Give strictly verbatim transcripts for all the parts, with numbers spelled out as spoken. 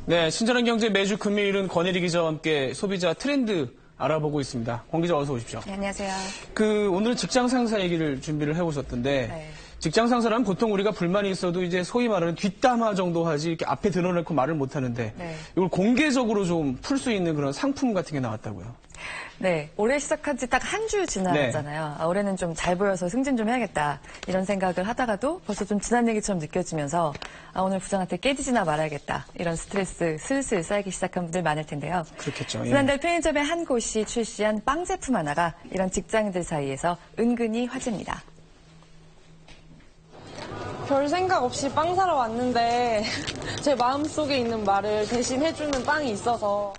네, 친절한 경제 매주 금요일은 권혜리 기자와 함께 소비자 트렌드 알아보고 있습니다. 권 기자 어서 오십시오. 네, 안녕하세요. 그 오늘은 직장 상사 얘기를 준비를 해오셨던데 네. 직장 상사라면 보통 우리가 불만이 있어도 이제 소위 말하는 뒷담화 정도 하지 이렇게 앞에 드러내고 말을 못 하는데 네. 이걸 공개적으로 좀 풀 수 있는 그런 상품 같은 게 나왔다고요. 네, 올해 시작한 지 딱 한 주 지났잖아요. 네. 아, 올해는 좀 잘 보여서 승진 좀 해야겠다 이런 생각을 하다가도 벌써 좀 지난 얘기처럼 느껴지면서 아, 오늘 부장한테 깨지지나 말아야겠다 이런 스트레스 슬슬 쌓이기 시작한 분들 많을 텐데요. 그렇겠죠. 예. 지난달 편의점의 한 곳이 출시한 빵 제품 하나가 이런 직장인들 사이에서 은근히 화제입니다. 별 생각 없이 빵 사러 왔는데 제 마음속에 있는 말을 대신 해주는 빵이 있어서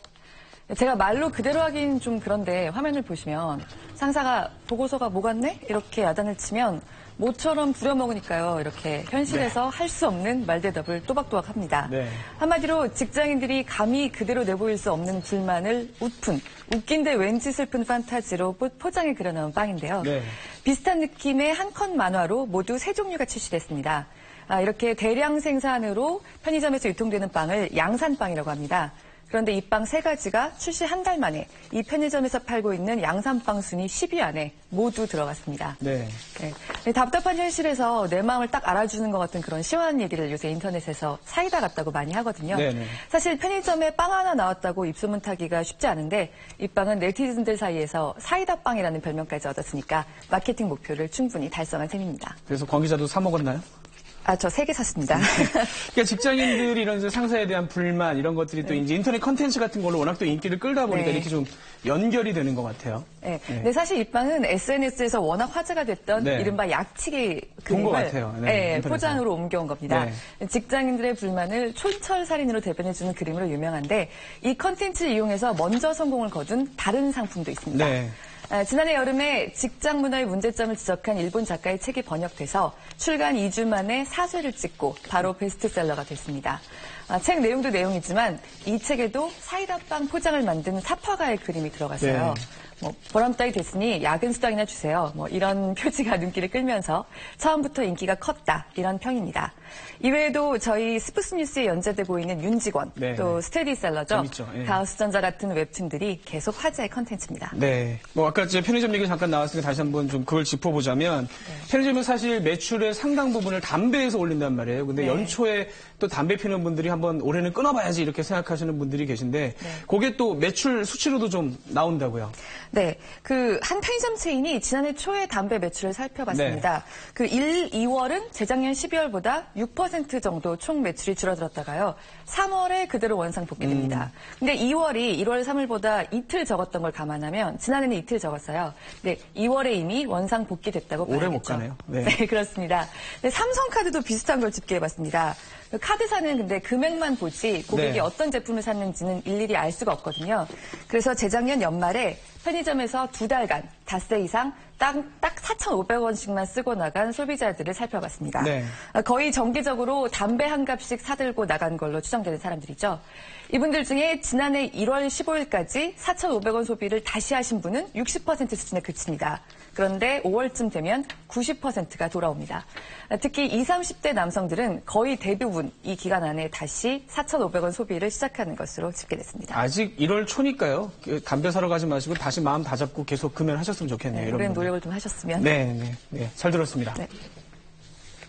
제가 말로 그대로 하긴 좀 그런데 화면을 보시면 상사가 보고서가 뭐 같네? 이렇게 야단을 치면 모처럼 부려먹으니까요. 이렇게 현실에서 네. 할 수 없는 말대답을 또박또박 합니다. 네. 한마디로 직장인들이 감히 그대로 내보일 수 없는 불만을 웃픈, 웃긴데 왠지 슬픈 판타지로 포장해 그려놓은 빵인데요. 네. 비슷한 느낌의 한 컷 만화로 모두 세 종류가 출시됐습니다. 아, 이렇게 대량 생산으로 편의점에서 유통되는 빵을 양산빵이라고 합니다. 그런데 이 빵 세 가지가 출시 한 달 만에 이 편의점에서 팔고 있는 양산빵 순위 십 위 안에 모두 들어갔습니다. 네. 네. 답답한 현실에서 내 마음을 딱 알아주는 것 같은 그런 시원한 얘기를 요새 인터넷에서 사이다 같다고 많이 하거든요. 네네. 사실 편의점에 빵 하나 나왔다고 입소문 타기가 쉽지 않은데 이 빵은 네티즌들 사이에서 사이다빵이라는 별명까지 얻었으니까 마케팅 목표를 충분히 달성한 셈입니다. 그래서 권 기자도 사 먹었나요? 아, 저 세 개 샀습니다. 그러니까 직장인들이 이런 상사에 대한 불만 이런 것들이 또 네. 이제 인터넷 컨텐츠 같은 걸로 워낙 또 인기를 끌다 보니까 네. 이렇게 좀 연결이 되는 것 같아요. 네. 네. 네, 사실 이 빵은 에스엔에스에서 워낙 화제가 됐던 네. 이른바 약치기 그림을 같아요. 네, 네, 포장으로 옮겨온 겁니다. 네. 직장인들의 불만을 촌철살인으로 대변해주는 그림으로 유명한데 이 컨텐츠 이용해서 먼저 성공을 거둔 다른 상품도 있습니다. 네. 아, 지난해 여름에 직장 문화의 문제점을 지적한 일본 작가의 책이 번역돼서 출간 이 주 만에 사쇄를 찍고 바로 베스트셀러가 됐습니다. 아, 책 내용도 내용이지만 이 책에도 사이다빵 포장을 만든 사파가의 그림이 들어갔어요. 네. 뭐 보람 따위 됐으니 야근 수당이나 주세요. 뭐 이런 표지가 눈길을 끌면서 처음부터 인기가 컸다 이런 평입니다. 이외에도 저희 스푸스 뉴스에 연재되고 있는 윤직원 네, 또 네. 스테디셀러죠. 예. 가우스전자 같은 웹툰들이 계속 화제의 컨텐츠입니다. 네. 뭐 아까 이제 편의점 얘기 잠깐 나왔으니까 다시 한번 좀 그걸 짚어보자면 네. 편의점은 사실 매출의 상당 부분을 담배에서 올린단 말이에요. 근데 네. 연초에 또 담배 피는 분들이 한번 올해는 끊어봐야지 이렇게 생각하시는 분들이 계신데 네. 그게 또 매출 수치로도 좀 나온다고요. 네, 그 한 편의점 체인이 지난해 초에 담배 매출을 살펴봤습니다. 네. 그 일, 이월은 재작년 십이월보다 육 퍼센트 정도 총 매출이 줄어들었다가요. 삼월에 그대로 원상 복귀됩니다. 음. 근데 이월이 일월 삼일보다 이틀 적었던 걸 감안하면 지난해는 이틀 적었어요. 근데 이월에 이미 원상 복귀됐다고 봐야겠죠. 오래 못 가네요. 네, 네 그렇습니다. 근데 삼성카드도 비슷한 걸 집계해봤습니다. 카드사는 근데 금액만 보지 고객이 네. 어떤 제품을 샀는지는 일일이 알 수가 없거든요. 그래서 재작년 연말에 편의점에서 두 달간 닷새 이상 딱, 딱 사천오백 원씩만 쓰고 나간 소비자들을 살펴봤습니다. 네. 거의 정기적으로 담배 한 갑씩 사들고 나간 걸로 추정되는 사람들이죠. 이분들 중에 지난해 일월 십오일까지 사천오백 원 소비를 다시 하신 분은 육십 퍼센트 수준에 그칩니다. 그런데 오월쯤 되면 구십 퍼센트가 돌아옵니다. 특히 이십, 삼십 대 남성들은 거의 대부분 이 기간 안에 다시 사천오백 원 소비를 시작하는 것으로 집계됐습니다. 아직 일월 초니까요. 담배 사러 가지 마시고 다시 마음 다잡고 계속 금연하셨으면 좋겠네요. 네, 오랜 노력을 좀 하셨으면. 네, 네, 네. 잘 들었습니다. 네.